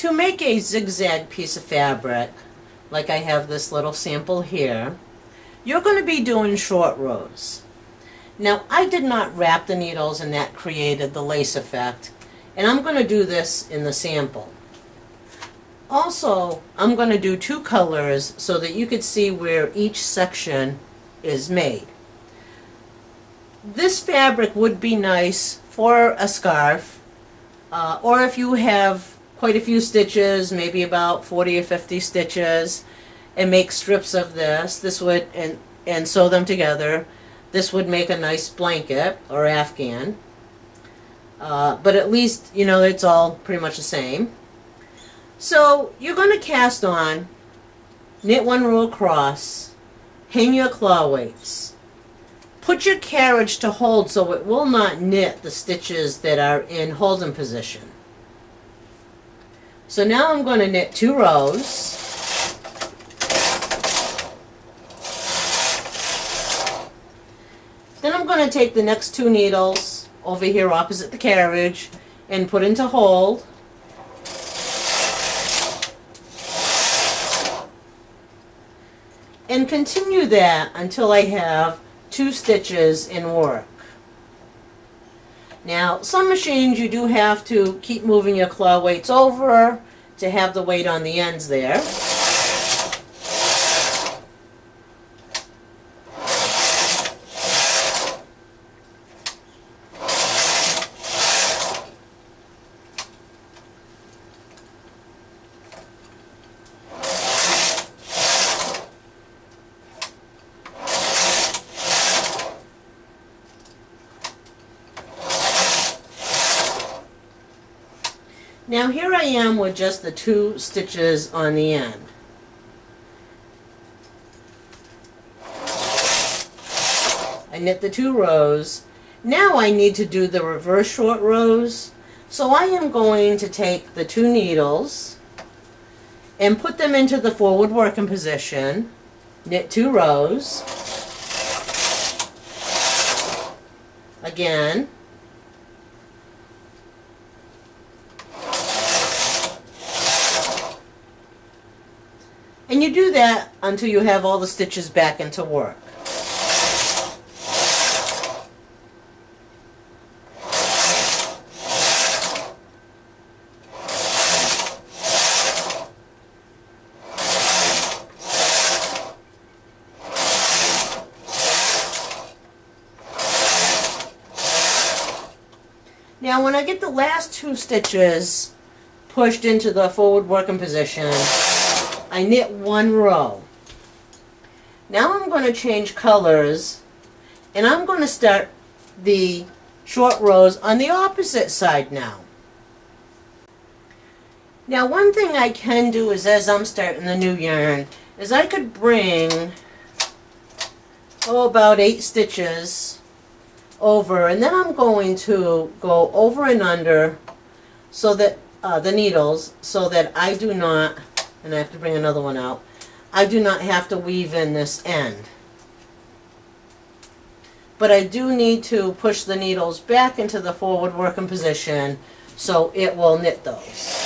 To make a zigzag piece of fabric, like I have this little sample here, you're going to be doing short rows. Now, I did not wrap the needles, and that created the lace effect, and I'm going to do this in the sample. Also, I'm going to do two colors so that you could see where each section is made. This fabric would be nice for a scarf, or if you have quite a few stitches, maybe about 40 or 50 stitches, and make strips of this would, and sew them together. This would make a nice blanket or afghan. But at least, you know, it's all pretty much the same. So you're going to cast on, knit one row across, hang your claw weights. Put your carriage to hold so it will not knit the stitches that are in holding position. So now I'm going to knit 2 rows. Then I'm going to take the next 2 needles over here opposite the carriage and put into hold. And continue that until I have 2 stitches in work. Now, some machines you do have to keep moving your claw weights over to have the weight on the ends there. Now here I am with just the 2 stitches on the end. I knit the 2 rows. Now I need to do the reverse short rows. So I am going to take the 2 needles and put them into the forward working position. Knit 2 rows. Again. And you do that until you have all the stitches back into work. Now when I get the last 2 stitches pushed into the forward working position, I knit 1 row. Now I'm going to change colors, and I'm going to start the short rows on the opposite side now. Now one thing I can do is, as I'm starting the new yarn, is I could bring about 8 stitches over, and then I'm going to go over and under so that the needles, so that I do not, and I have to bring another one out, I do not have to weave in this end. But I do need to push the needles back into the forward working position so it will knit those.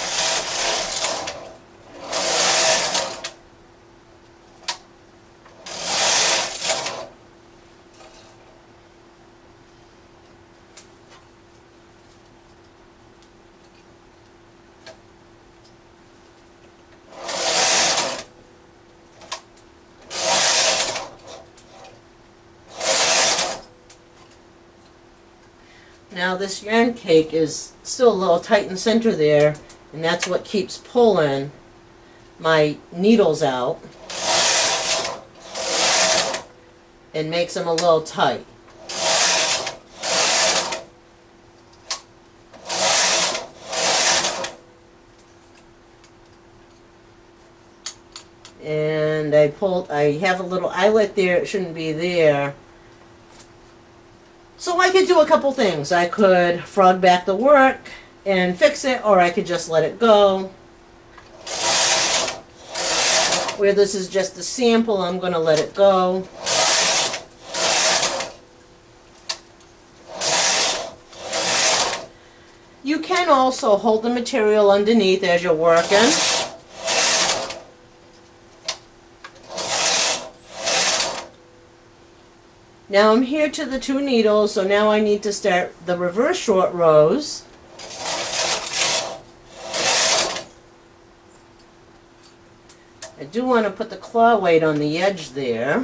Now this yarn cake is still a little tight in the center there, and that's what keeps pulling my needles out and makes them a little tight. And I have a little eyelet there, it shouldn't be there. So I could do a couple things. I could frog back the work and fix it, or I could just let it go. Where this is just a sample, I'm going to let it go. You can also hold the material underneath as you're working. Now I'm here to the 2 needles, so now I need to start the reverse short rows. I do want to put the claw weight on the edge there.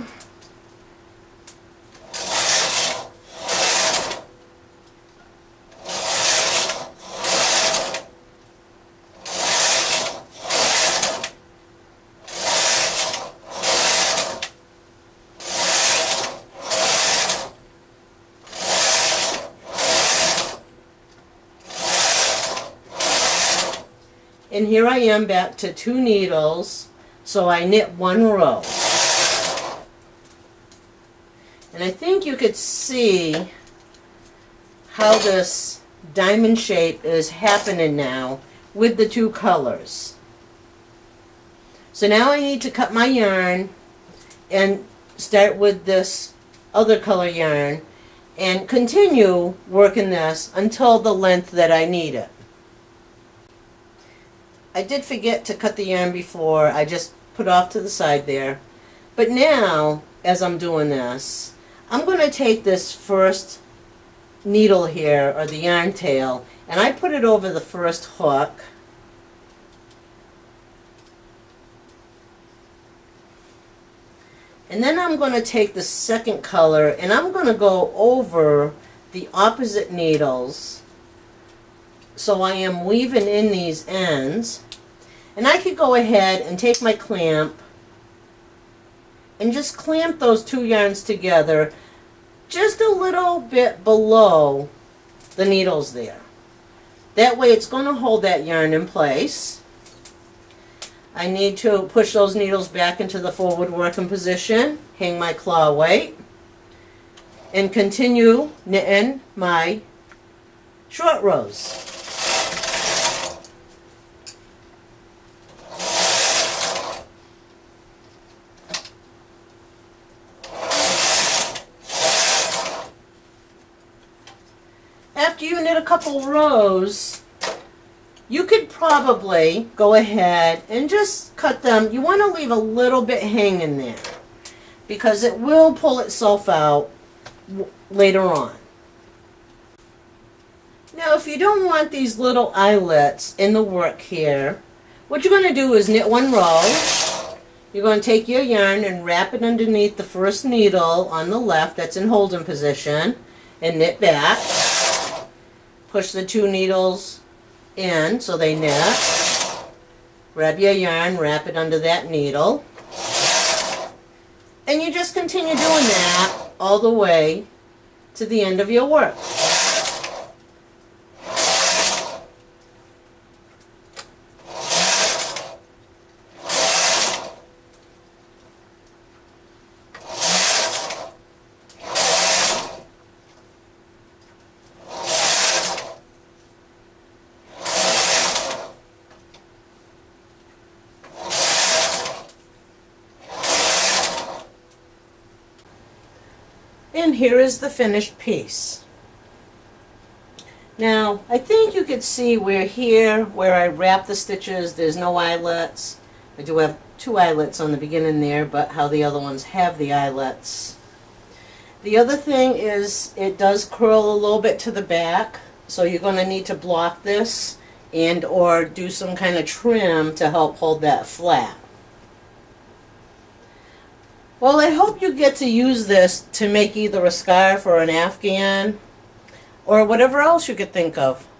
And here I am back to 2 needles, so I knit 1 row. And I think you could see how this diamond shape is happening now with the 2 colors. So now I need to cut my yarn and start with this other color yarn and continue working this until the length that I need it. I did forget to cut the yarn before, I just put off to the side there. But now, as I'm doing this, I'm going to take this first needle here, or the yarn tail, and I put it over the first hook. And then I'm going to take the second color and I'm going to go over the opposite needles. So I am weaving in these ends. And I could go ahead and take my clamp and just clamp those 2 yarns together just a little bit below the needles there. That way it's going to hold that yarn in place. I need to push those needles back into the forward working position, hang my claw weight, and continue knitting my short rows. After you knit a couple rows, you could probably go ahead and just cut them. You want to leave a little bit hanging there because it will pull itself out later on. Now if you don't want these little eyelets in the work here, what you're going to do is knit 1 row. You're going to take your yarn and wrap it underneath the first needle on the left that's in holding position and knit back. Push the 2 needles in so they knit. Grab your yarn, wrap it under that needle. And you just continue doing that all the way to the end of your work. And here is the finished piece. Now, I think you could see where I wrap the stitches, there's no eyelets. I do have 2 eyelets on the beginning there, but how the other ones have the eyelets. The other thing is it does curl a little bit to the back, so you're going to need to block this and or do some kind of trim to help hold that flat. Well, I hope you get to use this to make either a scarf or an afghan or whatever else you could think of.